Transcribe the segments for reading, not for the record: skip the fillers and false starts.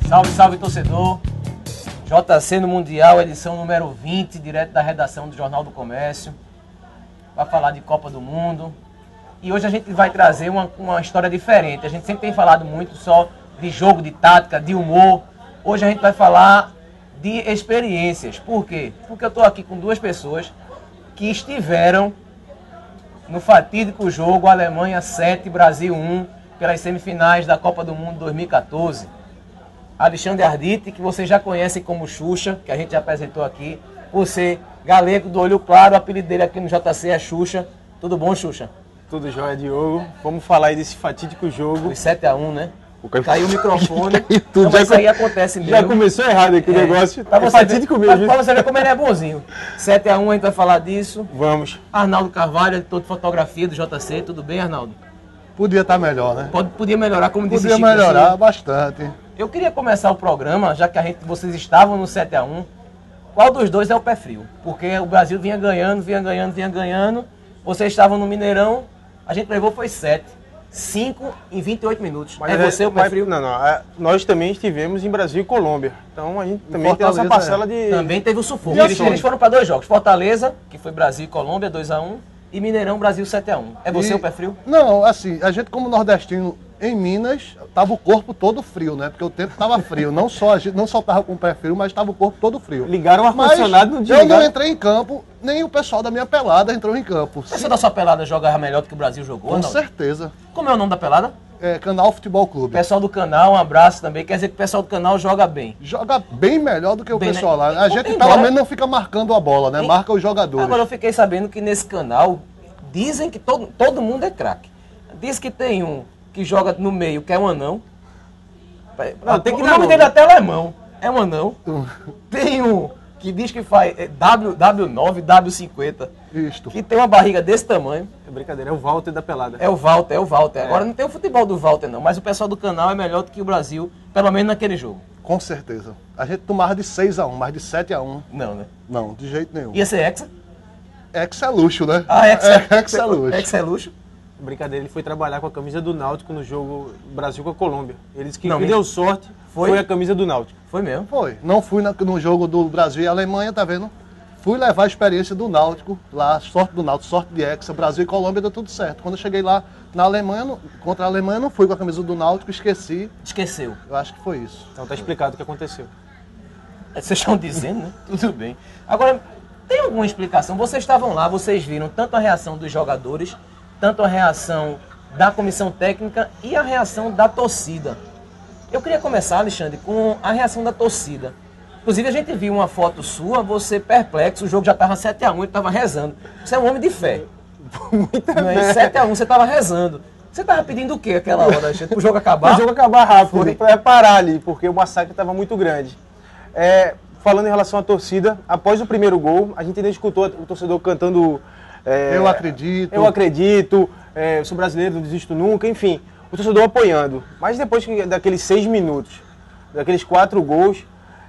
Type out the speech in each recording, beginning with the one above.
Salve, salve, torcedor. JC no Mundial, edição número 20, direto da redação do Jornal do Comércio, para falar de Copa do Mundo. E hoje a gente vai trazer uma história diferente. A gente sempre tem falado muito só de jogo, de tática, de humor. Hoje a gente vai falar de experiências. Por quê? Porque eu estou aqui com duas pessoas que estiveram no fatídico jogo Alemanha 7, Brasil 1, pelas semifinais da Copa do Mundo 2014. Alexandre Arditi, que vocês já conhecem como Xuxa, que a gente já apresentou aqui, por ser galego do olho claro, o apelido dele aqui no JC é Xuxa. Tudo bom, Xuxa? Tudo jóia, Diogo. Vamos falar aí desse fatídico jogo. Os 7-1, né? Caiu o microfone. Tudo. Não, isso aí acontece mesmo. Já começou errado aqui o negócio. É fatídico mesmo. Pra você ver como ele é bonzinho. 7-1, a gente vai falar disso. Vamos. Arnaldo Carvalho, editor de fotografia do JC. Tudo bem, Arnaldo? Podia estar melhor, né? Podia melhorar, como disse Chico. Podia melhorar bastante. Eu queria começar o programa, já que vocês estavam no 7-1. Qual dos dois é o pé frio? Porque o Brasil vinha ganhando. Vocês estavam no Mineirão, a gente levou foi 7. 5 em 28 minutos. Mas é você o pé frio? Não. Nós também estivemos em Brasil e Colômbia. Então a gente também tem essa parcela de... Também teve o sufoco. Eles foram para dois jogos. Fortaleza, que foi Brasil e Colômbia, 2-1. E Mineirão, Brasil 7-1. É você o pé frio? Não, assim, a gente como nordestino em Minas, tava o corpo todo frio, né? Porque o tempo tava frio. Não só a gente não só tava com o pé frio, mas tava o corpo todo frio. Ligaram o ar-condicionado no dia. Eu não entrei em campo, nem o pessoal da minha pelada entrou em campo. Você da sua pelada jogava melhor do que o Brasil jogou, Com não? certeza. Como é o nome da pelada? É Canal Futebol Clube. Pessoal do canal, um abraço também. Quer dizer que o pessoal do canal joga bem. Joga bem melhor do que o Bem, pessoal né? lá. A gente pelo menos não fica marcando a bola, né? Marca os jogadores. Agora eu fiquei sabendo que nesse canal dizem que todo mundo é craque. Diz que tem um que joga no meio, que é um anão. Não, tem que o nome dele até é alemão. É um anão. Tem um que diz que faz W9, W50. Isto. Que tem uma barriga desse tamanho. É brincadeira, é o Walter da pelada. É o Walter. Agora não tem o futebol do Walter não, mas o pessoal do canal é melhor do que o Brasil, pelo menos naquele jogo. Com certeza. A gente tomava de 6-1, mas de 7-1. Não, né? Não, de jeito nenhum. Ia ser Hexa? Hexa é luxo, né? Hexa é luxo. Hexa é luxo? Brincadeira, ele foi trabalhar com a camisa do Náutico no jogo Brasil com a Colômbia. Eles que Não, deu sorte foi a camisa do Náutico. Foi mesmo? Foi. Não fui no jogo do Brasil e Alemanha, tá vendo? Fui levar a experiência do Náutico, lá, sorte do Náutico, sorte de Hexa, Brasil e Colômbia, deu tudo certo. Quando eu cheguei lá na Alemanha, contra a Alemanha, não fui com a camisa do Náutico, esqueci. Esqueceu. Eu acho que foi isso. Então tá explicado o que aconteceu. Vocês estão dizendo, né? Tudo bem. Agora, tem alguma explicação? Vocês estavam lá, vocês viram tanto a reação dos jogadores, tanto a reação da comissão técnica e a reação da torcida. Eu queria começar, Alexandre, com a reação da torcida. Inclusive, a gente viu uma foto sua, você perplexo, o jogo já estava 7-1, ele estava rezando. Você é um homem de fé. Muita fé. 7-1, você estava rezando. Você estava pedindo o quê aquela hora, Alexandre? Para o jogo acabar? O jogo acabar rápido, para parar ali, porque o massacre estava muito grande. Falando em relação à torcida, após o primeiro gol, a gente ainda escutou o torcedor cantando... Eu acredito. Eu acredito, sou brasileiro, não desisto nunca, enfim. O torcedor apoiando. Mas depois daqueles 6 minutos, daqueles 4 gols,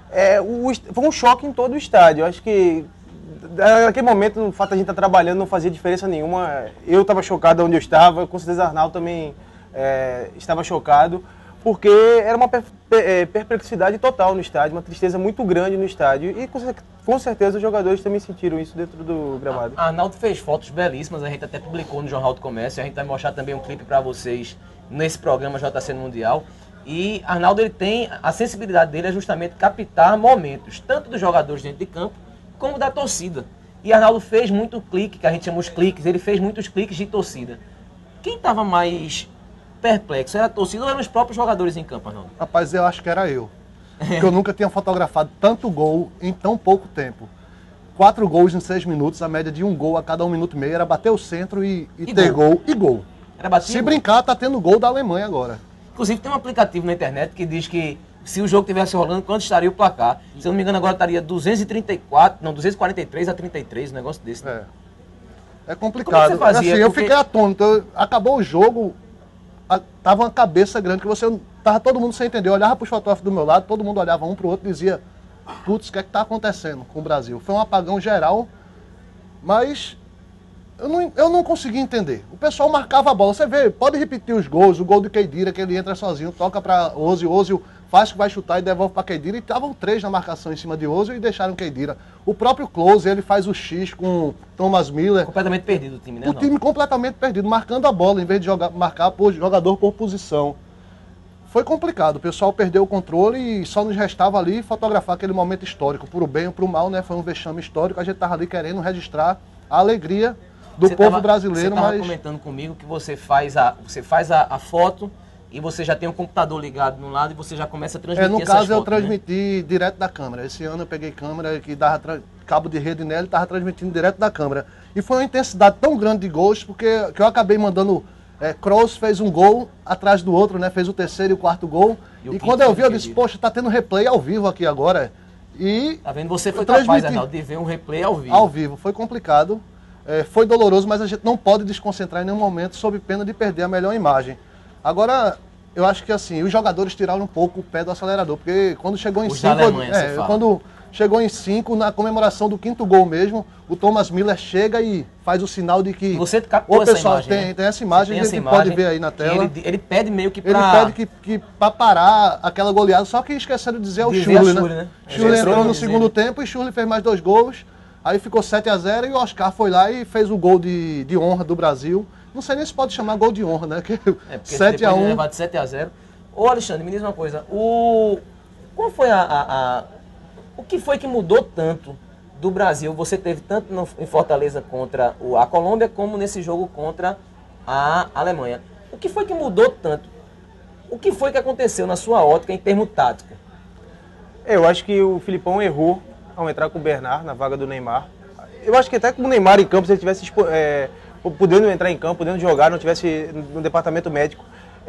foi um choque em todo o estádio. Eu acho que naquele momento, o fato de a gente estar trabalhando não fazia diferença nenhuma. Eu estava chocado onde eu estava, com certeza Arnaldo também estava chocado, porque era uma perplexidade total no estádio, uma tristeza muito grande no estádio. E com certeza os jogadores também sentiram isso dentro do gramado. Arnaldo fez fotos belíssimas, a gente até publicou no Jornal do Comércio, a gente vai mostrar também um clipe para vocês nesse programa JC no Mundial. E Arnaldo, ele tem, a sensibilidade dele é justamente captar momentos, tanto dos jogadores dentro de campo, como da torcida. E Arnaldo fez muito clique, que a gente chama os cliques, ele fez muitos cliques de torcida. Quem estava mais perplexo, era a torcida ou eram os próprios jogadores em campo, Arnaldo? Rapaz, eu acho que era eu. Porque eu nunca tinha fotografado tanto gol em tão pouco tempo. 4 gols em 6 minutos, a média de 1 gol a cada 1 minuto e meio, era bater o centro e ter gol e gol. Era bater Se brincar, tá tendo gol da Alemanha agora. Inclusive tem um aplicativo na internet que diz que se o jogo tivesse rolando, quanto estaria o placar? Se eu não me engano, agora estaria 243 a 33, um negócio desse. Né? É complicado. Como é que você fazia? Assim, eu fiquei atônito. Acabou o jogo, tava uma cabeça grande, que você tava todo mundo sem entender. Eu olhava para os fotógrafos do meu lado, todo mundo olhava um para o outro e dizia: putz, o que é que tá acontecendo com o Brasil? Foi um apagão geral, mas Eu não consegui entender. O pessoal marcava a bola. Você vê, pode repetir os gols. O gol do Keidira, que ele entra sozinho, toca para Ozil faz que vai chutar e devolve para Keidira. E estavam 3 na marcação em cima de Ozil e deixaram Keidira. O próprio Klose, ele faz o X com Thomas Miller. Completamente perdido o time, né? O time completamente perdido, marcando a bola, em vez de marcar por jogador por posição. Foi complicado, o pessoal perdeu o controle e só nos restava ali fotografar aquele momento histórico, pro bem ou pro mal, né? Foi um vexame histórico, a gente estava ali querendo registrar a alegria do povo brasileiro. Você estava comentando comigo que você faz a foto e você já tem o computador ligado no lado e você já começa a transmitir no caso, fotos, eu transmiti direto da câmera. Esse ano eu peguei câmera que dava cabo de rede nela e estava transmitindo direto da câmera. E foi uma intensidade tão grande de gols, porque que eu acabei mandando... Kroos fez um gol atrás do outro, né? Fez o terceiro e o quarto gol. E quando eu vi, eu disse, poxa, tá tendo replay ao vivo aqui agora. E tá vendo? Você foi capaz, Arnaldo, de ver um replay ao vivo. Ao vivo. Foi complicado, foi doloroso, mas a gente não pode desconcentrar em nenhum momento sob pena de perder a melhor imagem. Agora, eu acho que assim, os jogadores tiraram um pouco o pé do acelerador, porque quando chegou em 5... Quando chegou em 5, na comemoração do 5º gol mesmo, o Thomas Miller chega e faz o sinal de que... Você captou essa imagem, tem essa imagem, a gente pode ver aí na tela. Ele pede meio que pra... Ele pede que pra parar aquela goleada, só que esqueceram de dizer o Schürrle, né? Schürrle entrou no segundo tempo e Schürrle fez mais 2 gols, aí ficou 7-0 e o Oscar foi lá e fez o gol de honra do Brasil. Não sei nem se pode chamar gol de honra, né? 7-1. Levar de 7-0. Ô Alexandre, me diz uma coisa, qual foi o que foi que mudou tanto do Brasil? Você teve tanto em Fortaleza contra a Colômbia, como nesse jogo contra a Alemanha. O que foi que mudou tanto? O que foi que aconteceu na sua ótica em termo tático? Eu acho que o Filipão errou ao entrar com o Bernard na vaga do Neymar. Eu acho que até com o Neymar em campo, se ele tivesse podendo entrar em campo, podendo jogar, não tivesse no departamento médico,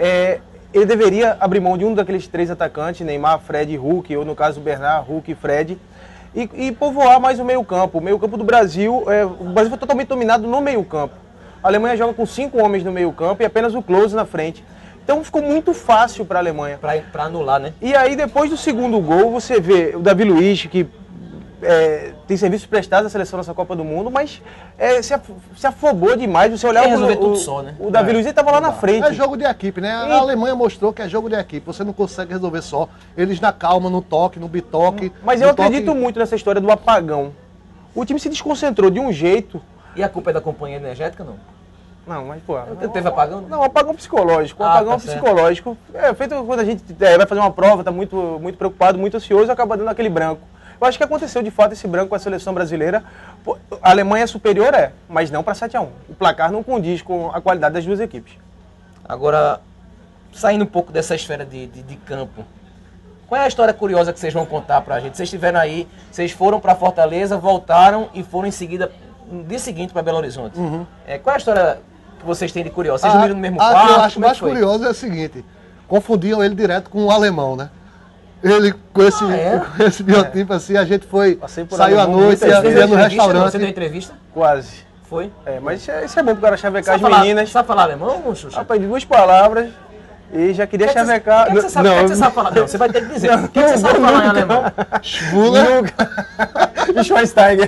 ele deveria abrir mão de um daqueles 3 atacantes, Neymar, Fred e Hulk, ou no caso Bernard, Hulk e Fred, e povoar mais o meio-campo. O meio-campo do Brasil, o Brasil foi totalmente dominado no meio-campo. A Alemanha joga com 5 homens no meio-campo e apenas o Klose na frente. Então ficou muito fácil para a Alemanha. Para anular, né? E aí depois do segundo gol, você vê o Davi Luiz, que tem serviços prestados à seleção nessa Copa do Mundo, mas se afobou demais. Você olhar o Davi Luiz estava lá na frente. É jogo de equipe, né? A Alemanha mostrou que é jogo de equipe. Você não consegue resolver só. Eles na calma, no toque, no bitoque. Mas eu acredito muito nessa história do apagão. O time se desconcentrou de um jeito. E a culpa é da companhia energética, não? Não, mas pô... Teve apagão? Não, apagão psicológico. Apagão psicológico. Feito quando a gente vai fazer uma prova, está muito, muito preocupado, muito ansioso, acaba dando aquele branco. Eu acho que aconteceu de fato esse branco com a seleção brasileira. A Alemanha é superior, mas não para 7-1. O placar não condiz com a qualidade das duas equipes. Agora, saindo um pouco dessa esfera de campo, qual é a história curiosa que vocês vão contar pra gente? Vocês estiveram aí, vocês foram para Fortaleza, voltaram e foram em seguida, no dia seguinte para Belo Horizonte. Uhum. Qual é a história que vocês têm de curioso? Vocês dormiram no mesmo quarto? O que eu acho mais curioso é o seguinte, confundiam ele direto com o alemão, né? Ele, com esse biotipo assim, a gente saiu à noite, ia no restaurante. Você deu entrevista? Quase. Foi? Mas isso é bom pro cara chavecar as meninas. Sabe falar alemão, Xuxa? Aprendi 2 palavras e já queria chavecar. O que você sabe falar? Não, você vai ter que dizer. O que você sabe falar em alemão? Schwuler e Schweinsteiger.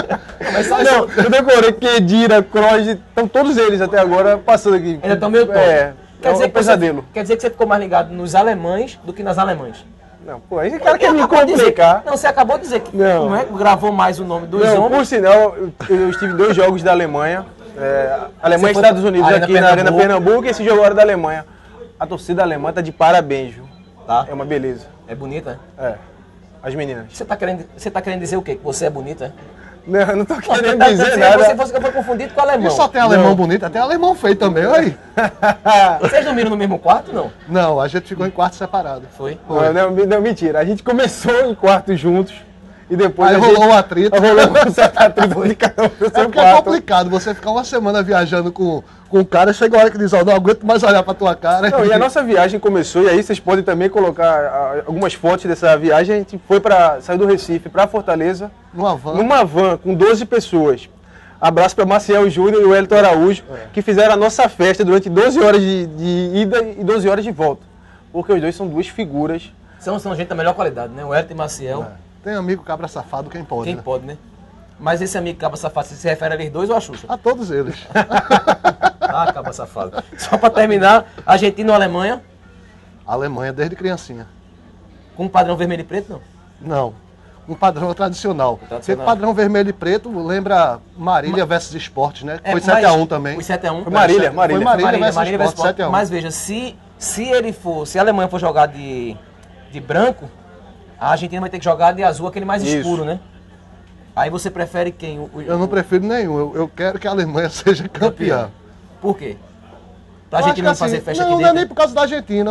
Eu decorei Kedira, Kroos, estão todos eles até agora passando aqui. Ainda estão meio todos. Quer dizer, pesadelo. Quer dizer que você ficou mais ligado nos alemães do que nas alemãs? Não, pô, esse cara quer me complicar. Não, você acabou de dizer que não gravou mais o nome dos homens. Por sinal, eu estive em 2 jogos da Alemanha. Alemanha e Estados Unidos, aqui na Arena Pernambuco, e esse jogo era da Alemanha. A torcida alemã tá de parabéns, viu? Tá. É uma beleza. É bonita? As meninas. Você tá querendo dizer o quê? Que você é bonita? Não, eu não tô querendo dizer nada. Você foi confundido com o alemão. E só tem alemão bonito, até alemão feio também, olha aí. Vocês dormiram no mesmo quarto, não? Não, a gente ficou em quarto separado. Foi? Não, mentira. A gente começou em quarto juntos e depois aí rolou um atrito. Rolou um certo atrito de cada um pro seu porque quarto. É complicado você ficar uma semana viajando com o cara, chega a hora que diz, não aguento mais olhar pra tua cara. Não, e a nossa viagem começou, e aí vocês podem também colocar algumas fotos dessa viagem. A gente saiu do Recife para Fortaleza. Numa van com 12 pessoas. Abraço para Maciel Júnior e o Elton Araújo, que fizeram a nossa festa durante 12 horas de ida e 12 horas de volta. Porque os dois são 2 figuras. São gente da melhor qualidade, né? O Elton e Maciel. Tem amigo cabra safado, quem pode. Quem pode, né? Mas esse amigo Caba Safado, você se refere a eles dois ou a Xuxa? A todos eles. Ah, Caba Safado. Só pra terminar, Argentina ou Alemanha? Alemanha desde criancinha. Com um padrão vermelho e preto, não? Não. Um padrão tradicional. Tradicional. Esse padrão vermelho e preto lembra Marília versus Esportes, né? Foi mas 7x1 também. Foi 7x1. Foi Marília. Foi Marília versus Marília versus Esportes, 7x1. Mas veja, se a Alemanha for jogar de branco, a Argentina vai ter que jogar de azul, aquele mais Isso. escuro, né? Aí você prefere quem? Eu não prefiro nenhum. Eu quero que a Alemanha seja campeã. Por quê? Pra Eu Argentina não acho que, fazer festa não, aqui não é dentro? nem por causa da Argentina.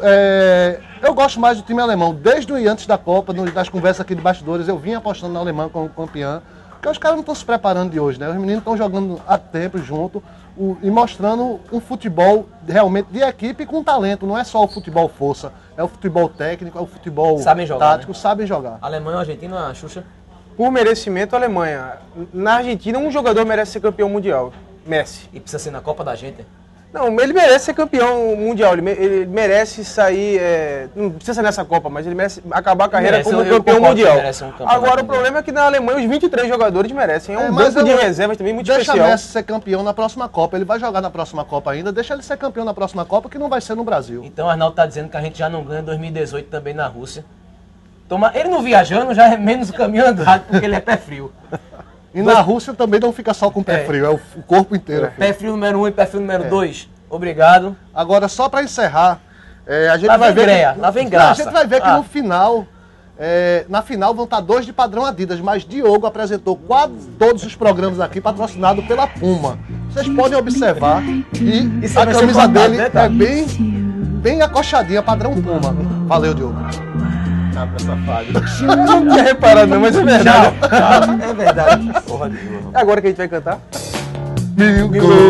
Eu gosto mais do time alemão. Desde e antes da Copa, das conversas aqui de bastidores, eu vim apostando na Alemanha como campeã. Porque os caras não estão se preparando de hoje, né? Os meninos estão jogando há tempo junto e mostrando um futebol realmente de equipe com talento. Não é só o futebol força, é o futebol técnico, é o futebol Sabem jogar, tático, né? sabem jogar. Alemanha ou Argentina, a Xuxa? Por merecimento, a Alemanha. Na Argentina, um jogador merece ser campeão mundial. Messi. E precisa ser na Copa da gente? Não, ele merece ser campeão mundial. Ele merece sair. Não precisa ser nessa Copa, mas ele merece acabar a carreira Merece, como eu campeão concordo que mundial. merece um campeonato Agora, o mundial. problema é que na Alemanha os 23 jogadores merecem. É um Mas banco de eu- reservas também muito Deixa especial. Messi ser campeão na próxima Copa. Ele vai jogar na próxima Copa ainda. Deixa ele ser campeão na próxima Copa, que não vai ser no Brasil. Então o Arnaldo tá dizendo que a gente já não ganha em 2018 também na Rússia. Ele não viajando, já é menos caminho andado, porque ele é pé frio. E na Rússia também não fica só com o pé frio, é o corpo inteiro. Pé frio número 1 e pé frio número 2. Obrigado. Agora, só para encerrar, a gente Lá vai vem ver. greia, lá vem graça. A gente vai ver que Ah. no final. Na final vão estar 2 de padrão Adidas, mas Diogo apresentou quase todos os programas aqui patrocinado pela Puma. Vocês podem observar que Isso a vai ser camisa cortado, dele né, tá? é bem acochadinha, padrão Puma. Valeu, Diogo. Cabra safado. Não tinha reparado, não, mas é verdade. É verdade. Porra de burro. É agora que a gente vai cantar? Mil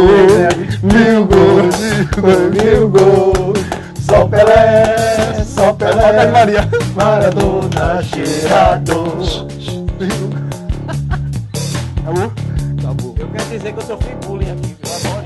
gols, mil gols. Só Pelé, só Pelé. Maria. Maradona, cheirador. Acabou? Eu quero dizer que eu sofri bullying aqui, viu? Agora.